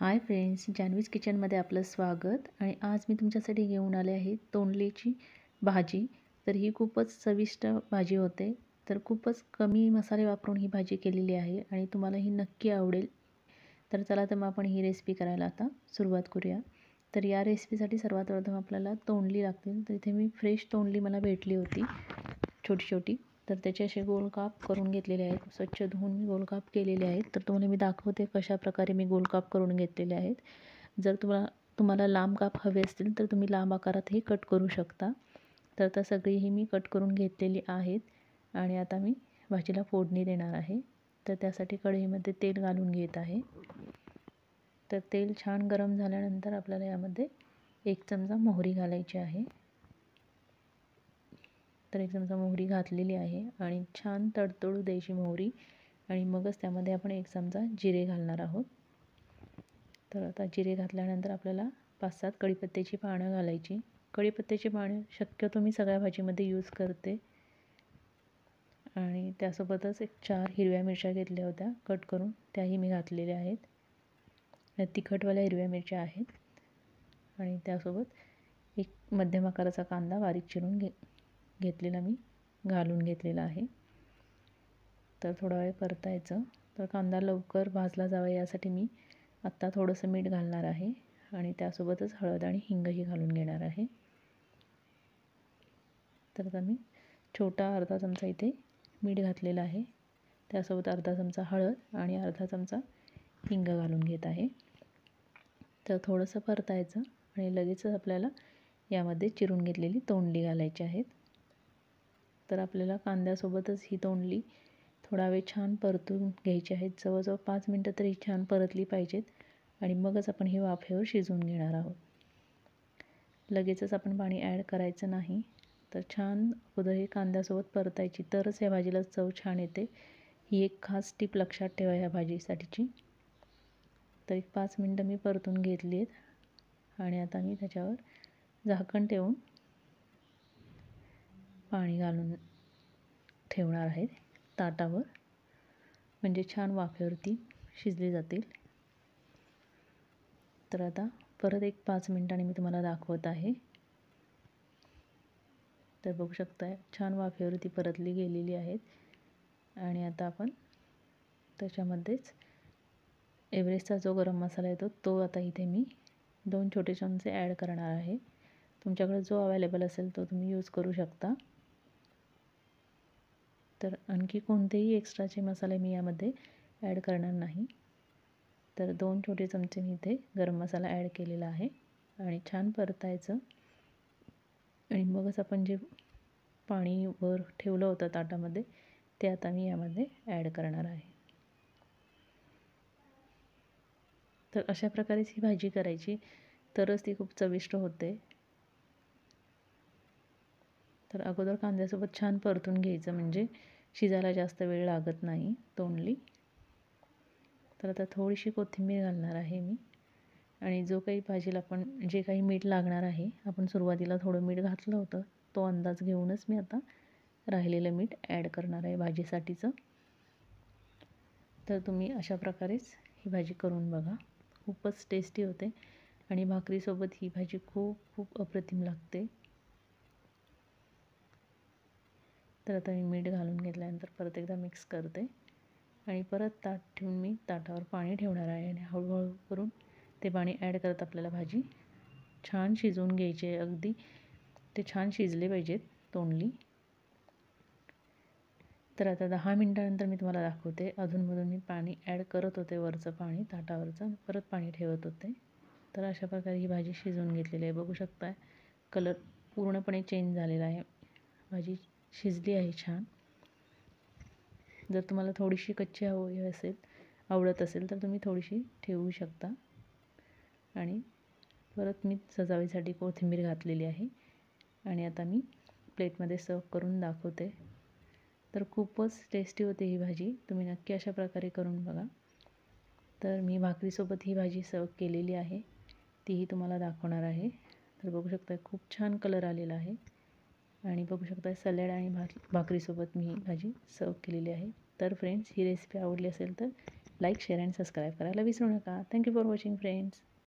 Hi friends, जान्हवीज किचनमध्ये आपलं स्वागत. आणि आज मी तुमच्यासाठी घेऊन आले आहे तोंडलीची भाजी. तर ही खूपच चविष्ट भाजी होते. तर खूपच कमी मसाले वापरून ही भाजी केलेली आहे आणि तुम्हाला ही नक्की आवडेल. तर चला तर मग आपण ही रेसिपी करायला आता सुरुवात करूया. तर या रेसिपीसाठी सर्वात प्रथम आपल्याला तोंडली लागतील. तर इथे मी फ्रेश तोंडली मला भेटली होती छोटी छोटी. तर त्याचे असे गोलकाप करून घेतलेले आहेत. स्वच्छ धुवून मी गोलकाप केलेले आहेत. तर तुम्हाला मी दाखवते कशाप्रकारे मी गोलकाप करून घेतलेले आहेत. जर तुम्हाला लांब काप हवे असतील तर तुम्ही लांब आकारातही कट करू शकता. तर आता सगळीही मी कट करून घेतलेली आहेत आणि आता मी भाजीला फोडणी देणार आहे. तर त्यासाठी कढईमध्ये तेल घालून घेत आहे. तर तेल छान गरम झाल्यानंतर आपल्याला यामध्ये 1 चमचा मोहरी घालायची आहे. तर 1 चमचा मोहरी घातलेली आहे आणि छान तडतडू द्यायची मोहरी आणि मगच त्यामध्ये आपण 1 चमचा जिरे घालणार आहोत. तर आता जिरे घातल्यानंतर आपल्याला 5-7 कढीपत्त्याची पानं घालायची. कढीपत्त्याची पाने शक्यतो मी सगळ्या भाजीमध्ये यूज करते. आणि त्यासोबतच 4 हिरव्या मिरच्या घेतल्या होत्या कट करून, त्याही मी घातलेल्या आहेत. या तिखटवाल्या हिरव्या मिरच्या आहेत. आणि त्यासोबत 1 मध्यम आकाराचा कांदा बारीक चिरून घेतलेला मी घालून घेतलेला आहे. तर थोडा वेळ परतायचं. तर कांदा लवकर भाजला जावा यासाठी मी आत्ता थोडंसं मीठ घालणार आहे आणि त्यासोबतच हळद आणि हिंगही घालून घेणार आहे. तर आता मी छोटा अर्धा चमचा इथे मीठ घातलेलं आहे. त्यासोबत अर्धा चमचा हळद आणि अर्धा चमचा हिंग घालून घेत आहे. तर थोडंसं परतायचं आणि लगेचच आपल्याला यामध्ये चिरून घेतलेली तोंडली घालायची आहेत. तर आपल्याला कांद्यासोबतच ही तोंडली थोडा वेळ छान परतून घ्यायची आहेत. जवळजवळ 5 मिनटं तरी छान परतली पाहिजेत आणि मगच आपण ही वाफेवर शिजवून घेणार आहोत. लगेचच आपण पाणी ॲड करायचं नाही. तर छान अगोदर हे कांद्यासोबत परतायची, तरच या भाजीला चव छान येते. ही एक खास टीप लक्षात ठेवा ह्या भाजीसाठीची. तर 5 मिनटं मी परतून घेतली आहेत आणि आता मी त्याच्यावर झाकण ठेवून पाणी घालून ठेवणार आहे ताटावर, म्हणजे छान वाफेवरती शिजली जातील. तर आता परत 5 मिनिटांनी मी तुम्हाला दाखवत आहे. तर बघू शकता छान वाफेवरती परतली गेलेली आहेत आणि आता आपण त्याच्यामध्येच एव्हरेस्टचा जो गरम मसाला येतो तो आता इथे मी 2 छोटे चमचे ॲड करणार आहे. तुमच्याकडे जो अवेलेबल असेल तो तुम्ही यूज करू शकता. तर आणखी कोणतेही एक्स्ट्राचे मसाले मी यामध्ये ॲड करणार नाही. तर 2 छोटे चमचे मी इथे गरम मसाला ॲड केलेला आहे आणि छान परतायचं. आणि मगच आपण जे पाणी वर ठेवलं होतं ताटामध्ये ते आता मी यामध्ये ॲड करणार आहे. तर अशा प्रकारेच ही भाजी करायची, तरच ती खूप चविष्ट होते. तर अगोदर कांद्यासोबत छान परतून घ्यायचं, म्हणजे शिजायला जास्त वेळ लागत नाही तोंडली. तर आता थोडीशी कोथिंबीर घालणार आहे मी. आणि जो काही भाजीला आपण जे काही मीठ लागणार आहे, आपण सुरुवातीला थोडं मीठ घातलं होतं, तो अंदाज घेऊनच मी आता राहिलेलं मीठ ॲड करणार आहे भाजीसाठीचं. तर तुम्ही अशा प्रकारेच ही भाजी करून बघा, खूपच टेस्टी होते आणि भाकरीसोबत ही भाजी खूप खूप अप्रतिम लागते. तर आता मी मीठ घालून घेतल्यानंतर परत एकदा मिक्स करते आणि परत ताट ठेवून मी ताटावर पाणी ठेवणार आहे आणि हळूहळू करून ते पाणी ॲड करत आपल्याला भाजी छान शिजवून घ्यायची आहे. अगदी ते छान शिजले पाहिजेत तोंडली. तर आता 10 मिनटानंतर मी तुम्हाला दाखवते. अधूनमधून मी पाणी ॲड करत होते, वरचं पाणी ताटावरचं परत पाणी ठेवत होते. तर अशा प्रकारे ही भाजी शिजवून घेतलेली आहे. बघू शकता कलर पूर्णपणे चेंज झालेला आहे. भाजी शिजली आहे छान. जर तुम्हाला थोडीशी कच्ची आवडत असेल तर तुम्ही थोडीशी ठेवू शकता. आणि परत मी सजावटीसाठी कोथिंबीर घातलेली आहे आणि आता मी प्लेटमध्ये सर्व करून दाखवते. तर खूपच टेस्टी होते ही भाजी, तुम्ही नक्की अशा प्रकारे करून बघा. तर मी भाकरीसोबत ही भाजी सर्व केलेली आहे, तीही तुम्हाला दाखवणार आहे. तर बघू शकता खूप छान कलर आलेला आहे आणि बघू शकता सॅलड आणि भाकरीसोबत मी ही भाजी सर्व केलेली आहे. तर फ्रेंड्स, ही रेसिपी आवडली असेल तर लाईक शेअर आणि सबस्क्राईब करायला विसरू नका. Thank you for watching friends.